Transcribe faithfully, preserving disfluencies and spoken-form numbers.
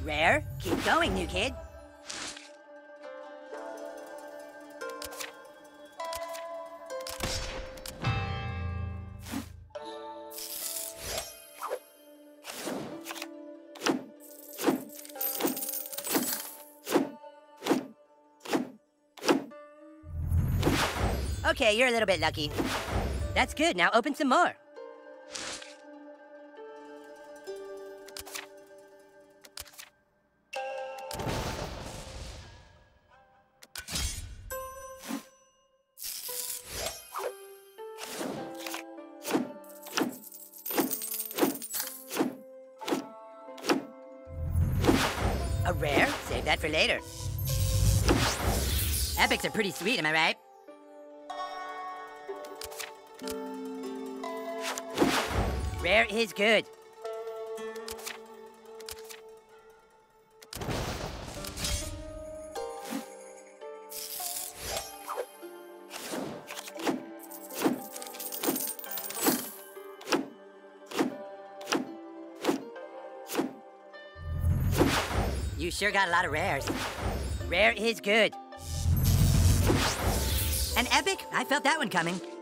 Rare, keep going, new kid. Okay, you're a little bit lucky. That's good, now open some more. A rare? Save that for later. Epics are pretty sweet, am I right? Rare is good. You sure got a lot of rares. Rare is good. An epic? I felt that one coming.